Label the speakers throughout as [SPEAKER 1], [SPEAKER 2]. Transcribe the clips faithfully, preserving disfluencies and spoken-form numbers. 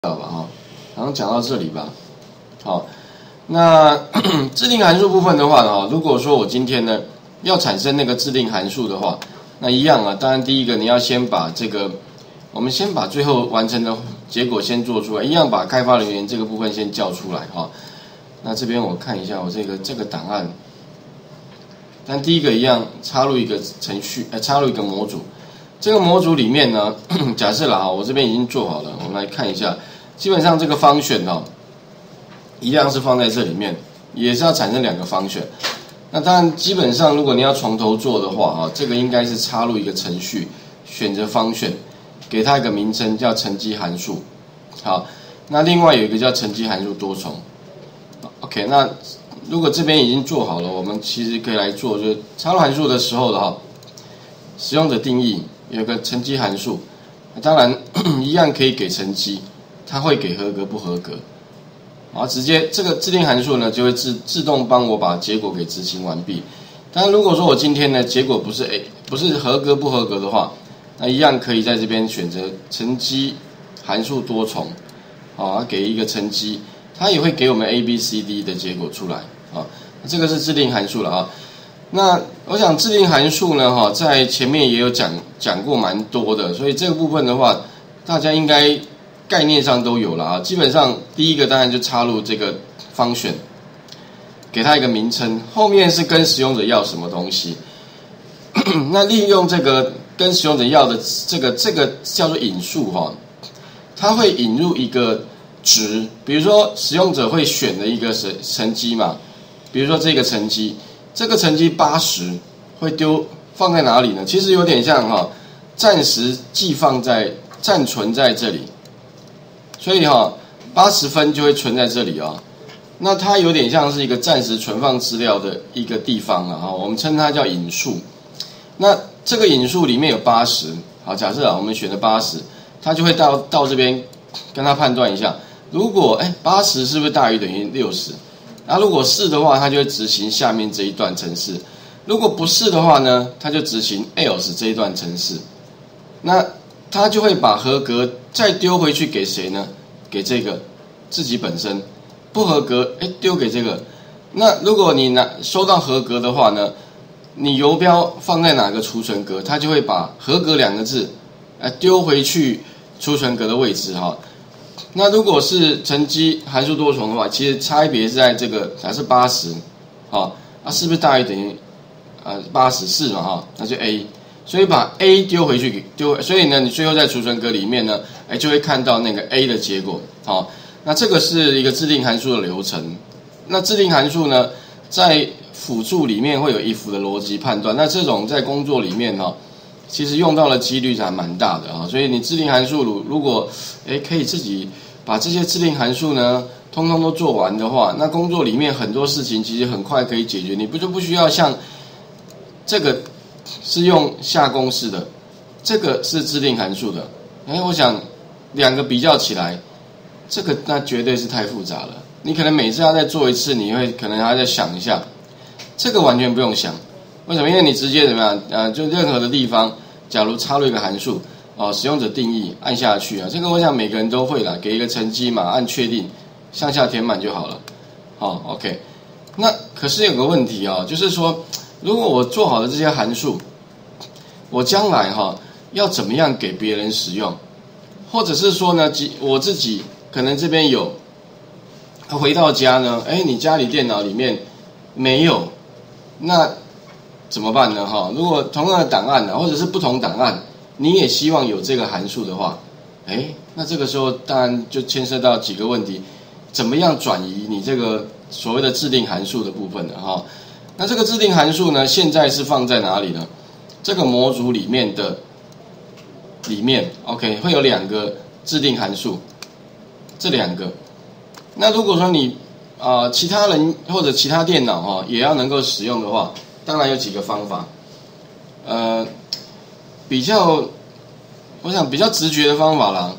[SPEAKER 1] 到吧哈，好像讲到这里吧。好，那制定函数部分的话呢，如果说我今天呢要产生那个制定函数的话，那一样啊，当然第一个你要先把这个，我们先把最后完成的结果先做出来，一样把开发人员这个部分先叫出来哈。那这边我看一下我这个这个档案，但第一个一样插入一个程序，呃，插入一个模组。这个模组里面呢，假设啦，我这边已经做好了，我们来看一下。基本上这个function哦，一样是放在这里面，也是要产生两个function。那当然，基本上如果你要从头做的话，哈，这个应该是插入一个程序，选择function，给它一个名称叫乘积函数。好，那另外有一个叫乘积函数多重。OK， 那如果这边已经做好了，我们其实可以来做，就是插入函数的时候的哈，使用者定义有个乘积函数，当然一样可以给乘积。它会给合格不合格，好，直接这个制定函数呢就会自自动帮我把结果给执行完毕。当然，如果说我今天呢结果不是 A 不是合格不合格的话，那一样可以在这边选择乘积函数多重，好，给一个乘积，它也会给我们 A、B、C、D 的结果出来，啊，这个是制定函数了啊。那我想制定函数呢，哈，在前面也有讲讲过蛮多的，所以这个部分的话，大家应该概念上都有了啊，基本上第一个当然就插入这个function，给它一个名称，后面是跟使用者要什么东西。那利用这个跟使用者要的这个这个叫做引数哈，它会引入一个值，比如说使用者会选的一个乘积嘛，比如说这个乘积，这个乘积八十会丢放在哪里呢？其实有点像哈，暂时寄放在暂存在这里。所以哈，八十分就会存在这里啊、哦，那它有点像是一个暂时存放资料的一个地方啊，我们称它叫引数。那这个引数里面有八十，好，假设啊，我们选了八十，它就会到到这边跟它判断一下，如果哎八十是不是大于等于六十？那如果是的话，它就会执行下面这一段程式；如果不是的话呢，它就执行 else 这一段程式。那它就会把合格再丢回去给谁呢？给这个自己本身，不合格，哎，丢给这个。那如果你拿收到合格的话呢，你游标放在哪个储存格，它就会把合格两个字，呃，丢回去储存格的位置哈。那如果是乘积函数多重的话，其实差别是在这个，假设八十，好，啊，是不是大于等于呃八十四嘛哈？那就 A。所以把 A 丢回去，丢，所以呢，你最后在储存格里面呢，哎，就会看到那个 A 的结果。好，那这个是一个制定函数的流程。那制定函数呢，在辅助里面会有if的逻辑判断。那这种在工作里面哈、哦，其实用到的几率还蛮大的啊。所以你制定函数如如果哎可以自己把这些制定函数呢，通通都做完的话，那工作里面很多事情其实很快可以解决，你不就不需要像这个。是用下公式的，这个是制定函数的。哎，我想两个比较起来，这个那绝对是太复杂了。你可能每次要再做一次，你会可能还要再想一下。这个完全不用想，为什么？因为你直接怎么样？呃，就任何的地方，假如插入一个函数，哦，使用者定义按下去啊，这个我想每个人都会啦，给一个乘积嘛，按确定，向下填满就好了。好 ，OK。那可是有个问题啊、哦，就是说。如果我做好了这些函数，我将来哈要怎么样给别人使用，或者是说呢，我自己可能这边有，回到家呢，哎，你家里电脑里面没有，那怎么办呢？哈，如果同样的档案呢，或者是不同档案，你也希望有这个函数的话，哎，那这个时候当然就牵涉到几个问题，怎么样转移你这个所谓的制定函数的部分呢？哈。那这个制定函数呢，现在是放在哪里呢？这个模组里面的里面 ，OK， 会有两个制定函数，这两个。那如果说你啊、呃、其他人或者其他电脑哈、哦、也要能够使用的话，当然有几个方法。呃，比较，我想比较直觉的方法啦，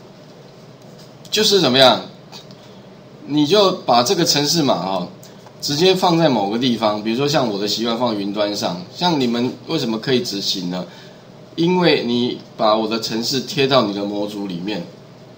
[SPEAKER 1] 就是怎么样，你就把这个程式码啊、哦。直接放在某个地方，比如说像我的习惯放云端上，像你们为什么可以执行呢？因为你把我的程式贴到你的模组里面，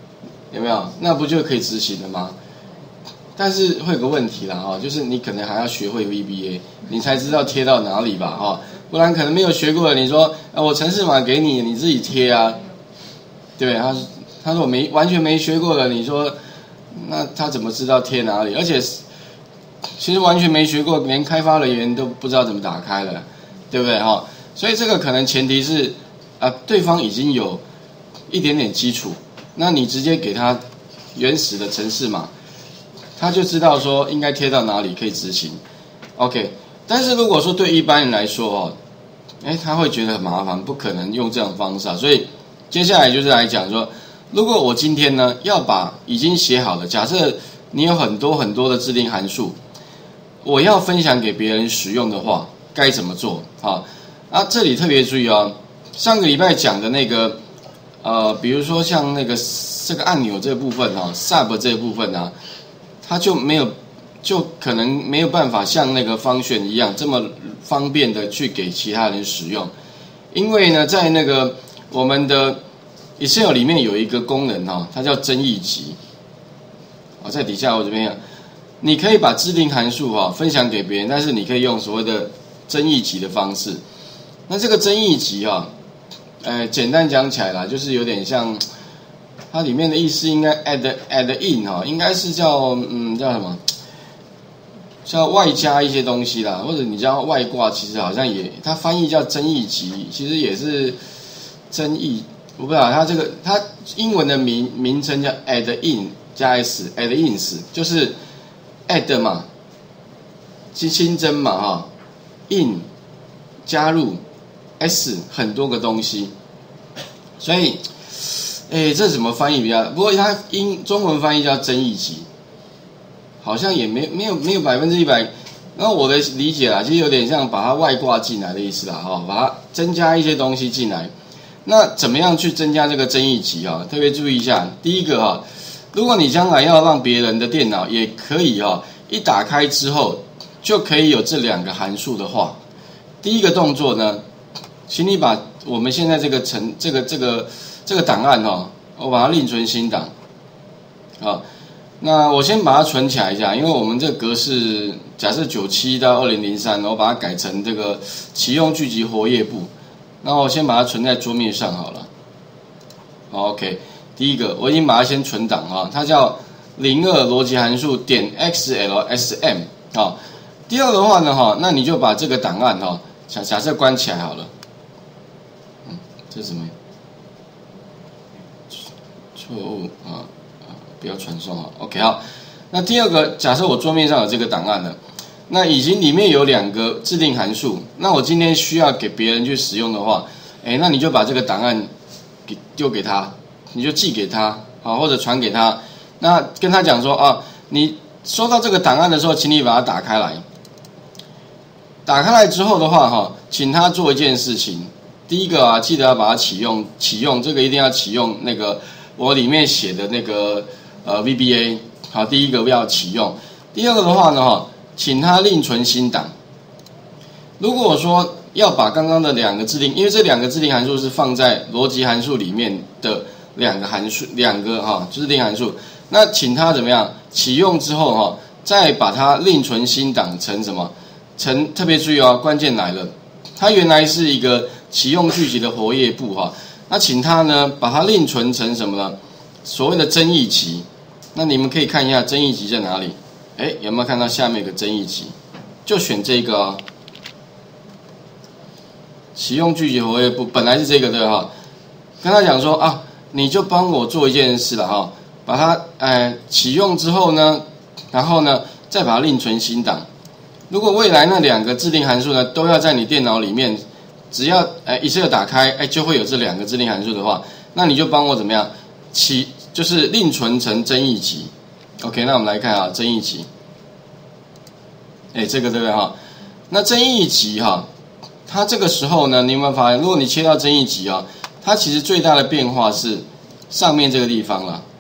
[SPEAKER 1] 有没有？那不就可以执行了吗？但是会有个问题啦，哈，就是你可能还要学会 V B A， 你才知道贴到哪里吧，哈，不然可能没有学过的，你说，啊，我程式码给你，你自己贴啊，对不对？他他说我没完全没学过的，你说，那他怎么知道贴哪里？而且，其实完全没学过，连开发人员都不知道怎么打开了，对不对，哈？所以这个可能前提是，啊，对方已经有一点点基础，那你直接给他原始的程式码。他就知道说应该贴到哪里可以执行 ，OK。但是如果说对一般人来说哦，哎，他会觉得很麻烦，不可能用这种方式啊。所以接下来就是来讲说，如果我今天呢要把已经写好的，假设你有很多很多的制定函数，我要分享给别人使用的话，该怎么做？好，啊，这里特别注意哦，上个礼拜讲的那个，呃，比如说像那个这个按钮这部分哈、哦、，sub 这部分啊。它就没有，就可能没有办法像那个function一样这么方便的去给其他人使用，因为呢，在那个我们的 Excel 里面有一个功能哈，它叫增益集。啊，在底下我这边，你可以把制定函数哈分享给别人，但是你可以用所谓的增益集的方式。那这个增益集哈，呃，简单讲起来啦，就是有点像。它里面的意思应该 add add in 哈，应该是叫嗯叫什么？叫外加一些东西啦，或者你叫外挂，其实好像也它翻译叫增益集，其实也是增益，我不知道它这个它英文的名名称叫 add in 加 s add ins， 就是 add 嘛，新增嘛哈 ，in 加入 s 很多个东西，所以。哎，这怎么翻译比较？不过它英中文翻译叫增益集，好像也没没有没有百分之一百。然后我的理解啦，其实有点像把它外挂进来的意思啦，哈，把它增加一些东西进来。那怎么样去增加这个增益集啊？特别注意一下，第一个哈，如果你将来要让别人的电脑也可以哈，一打开之后就可以有这两个函数的话，第一个动作呢，请你把我们现在这个程这个这个。这个档案哦，我把它另存新档，好，那我先把它存起来一下，因为我们这个格式假设九七到二零零三，我把它改成这个启用聚集活页簿，那我先把它存在桌面上好了。好 ，OK， 第一个我已经把它先存档啊，它叫零二逻辑函数点 xlsm 啊。第二个的话呢哈，那你就把这个档案哈，假假设关起来好了，嗯，这是什么？错误啊啊！不要传送啊 ，OK 好。那第二个，假设我桌面上有这个档案了，那已经里面有两个制定函数，那我今天需要给别人去使用的话，哎，那你就把这个档案给丢给他，你就寄给他啊，或者传给他。那跟他讲说啊，你收到这个档案的时候，请你把它打开来。打开来之后的话，哈，请他做一件事情。第一个啊，记得要把它启用，启用这个一定要启用那个。我里面写的那个呃 V B A， 好，第一个要启用，第二个的话呢哈，请他另存新档。如果我说要把刚刚的两个制定，因为这两个制定函数是放在逻辑函数里面的两个函数，两个哈制定函数，那请他怎么样启用之后哈，再把它另存新档成什么？成特别注意哦，关键来了，它原来是一个启用聚集的活页簿哈。那请他呢，把它另存成什么呢？所谓的增益集。那你们可以看一下增益集在哪里？哎，有没有看到下面有个增益集？就选这个哦。启用聚集活页簿本来是这个对哈，跟他讲说啊，你就帮我做一件事了哈，把它哎启用之后呢，然后呢再把它另存新档。如果未来那两个制定函数呢都要在你电脑里面。只要哎 Excel 打开哎就会有这两个制定函数的话，那你就帮我怎么样起就是另存成增益集 ，OK， 那我们来看啊增益集，哎这个对不对哈？那增益集哈，它这个时候呢，你有没有发现，如果你切到增益集啊，它其实最大的变化是上面这个地方了，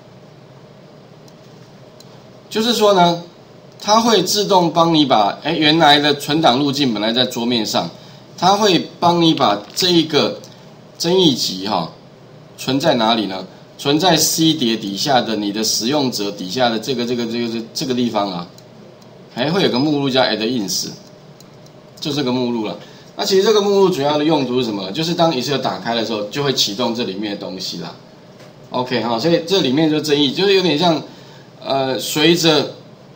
[SPEAKER 1] 就是说呢，它会自动帮你把哎原来的存档路径本来在桌面上。它会帮你把这一个增益集哈存在哪里呢？ 存在 C 碟底下的你的使用者底下的这个这个这个这个地方啊，还会有个目录叫 add ins， 就这个目录了。那其实这个目录主要的用途是什么？就是当 Excel 打开的时候，就会启动这里面的东西啦。OK 哈，所以这里面就争议，就是有点像，呃，随着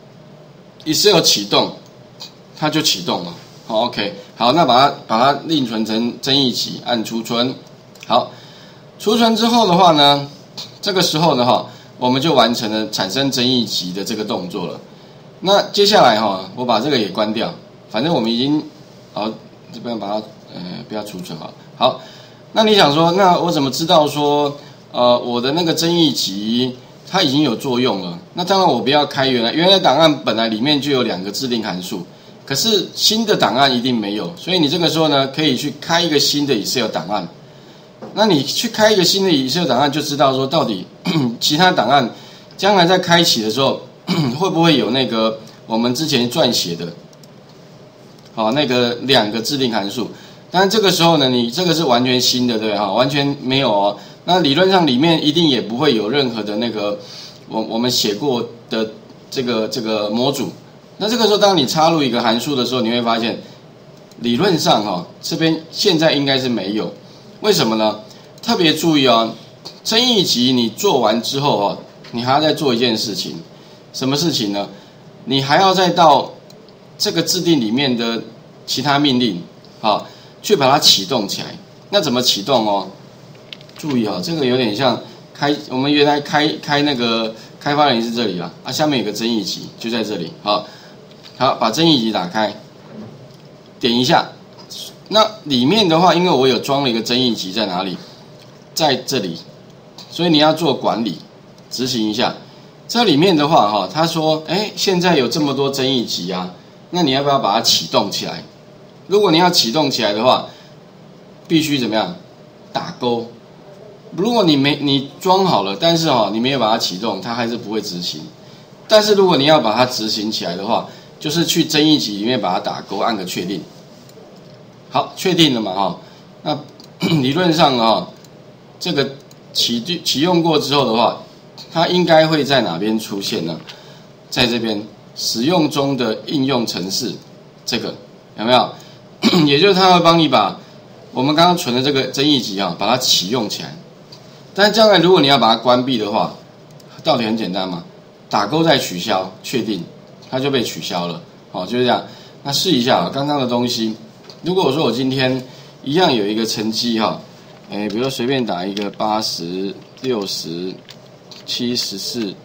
[SPEAKER 1] Excel 启动，它就启动了。好 ，OK， 好，那把它把它另存成争议集，按储存。好，储存之后的话呢，这个时候呢哈，我们就完成了产生争议集的这个动作了。那接下来哈，我把这个也关掉，反正我们已经好。这边把它呃不要储存好，好，那你想说，那我怎么知道说呃我的那个争议集它已经有作用了？那当然我不要开原来原来档案本来里面就有两个制定函数，可是新的档案一定没有，所以你这个时候呢可以去开一个新的 Excel 档案。那你去开一个新的 Excel 档案，就知道说到底其他档案将来在开启的时候会不会有那个我们之前撰写的。好，那个两个制定函数，当然这个时候呢，你这个是完全新的，对不对？哈，完全没有哦。那理论上里面一定也不会有任何的那个我我们写过的这个这个模组。那这个时候，当你插入一个函数的时候，你会发现，理论上哈、哦，这边现在应该是没有。为什么呢？特别注意哦，争议集你做完之后哦，你还要再做一件事情，什么事情呢？你还要再到这个制定里面的其他命令，好，去把它启动起来。那怎么启动哦？注意啊、哦，这个有点像开我们原来开开那个开发人是这里啊，啊下面有个争议集就在这里，好，好把争议集打开，点一下。那里面的话，因为我有装了一个争议集在哪里，在这里，所以你要做管理，执行一下。这里面的话哈，他说，哎，现在有这么多争议集啊。那你要不要把它启动起来？如果你要启动起来的话，必须怎么样？打勾。如果你没你装好了，但是哈、哦、你没有把它启动，它还是不会执行。但是如果你要把它执行起来的话，就是去争议集里面把它打勾，按个确定。好，确定了嘛哈？那理论上啊，这个启启用过之后的话，它应该会在哪边出现呢？在这边。使用中的应用程式，这个有没有？也就是它会帮你把我们刚刚存的这个争议集啊，把它启用起来。但将来如果你要把它关闭的话，道理很简单嘛，打勾再取消，确定，它就被取消了。好，就是这样。那试一下啊，刚刚的东西，如果我说我今天一样有一个成绩哈，哎，比如说随便打一个八十六十七十四。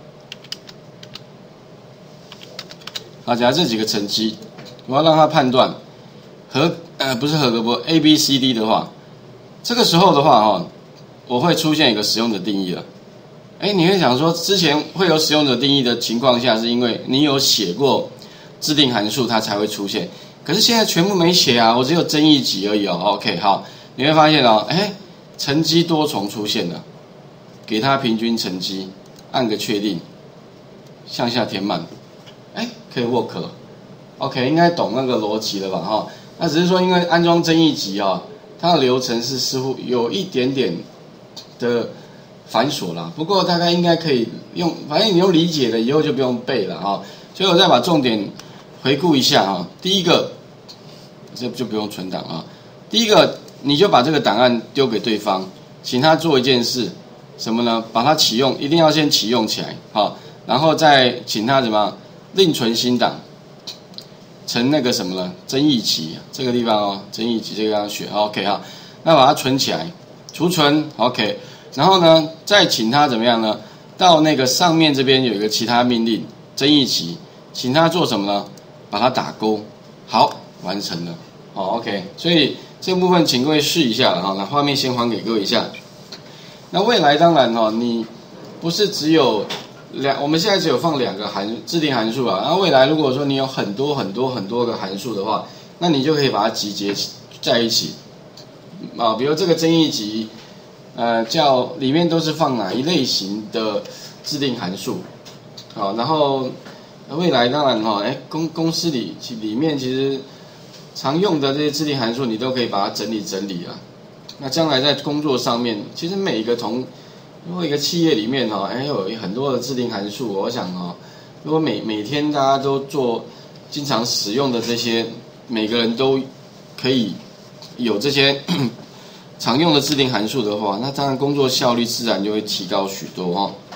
[SPEAKER 1] 好，假如这几个成绩，我要让它判断合呃不是合格不 A B C D 的话，这个时候的话哈、哦，我会出现一个使用者定义了。哎，你会想说，之前会有使用者定义的情况下，是因为你有写过制定函数，它才会出现。可是现在全部没写啊，我只有争议集而已哦。OK， 好，你会发现哦，哎，成绩多重出现了，给它平均成绩，按个确定，向下填满。哎，可以 work 了 ，OK， 应该懂那个逻辑了吧？哈，那只是说因为安装争议集啊，它的流程是似乎有一点点的繁琐啦。不过大概应该可以用，反正你用理解的，以后就不用背了哈。所以我再把重点回顾一下哈。第一个，这就不用存档啊。第一个，你就把这个档案丢给对方，请他做一件事，什么呢？把它启用，一定要先启用起来，好，然后再请他怎么？另存新档，成那个什么呢？争议集这个地方哦，争议集这个要选 ，OK 哈，那把它存起来，储存 OK， 然后呢，再请他怎么样呢？到那个上面这边有一个其他命令，争议集，请他做什么呢？把它打勾，好，完成了，好 OK， 所以这部分请各位试一下了哈，那画面先还给各位一下。那未来当然哦，你不是只有。两，我们现在只有放两个函制定函数啊，然后未来如果说你有很多很多很多个函数的话，那你就可以把它集结在一起啊，比如这个争议集，呃，叫里面都是放哪一类型的制定函数，好，然后未来当然哈，哎，公公司里里面其实常用的这些制定函数，你都可以把它整理整理啊，那将来在工作上面，其实每一个同如果一个企业里面哈，哎有很多的制定函数，我想哦，如果每每天大家都做经常使用的这些，每个人都可以有这些常用的制定函数的话，那当然工作效率自然就会提高许多哈。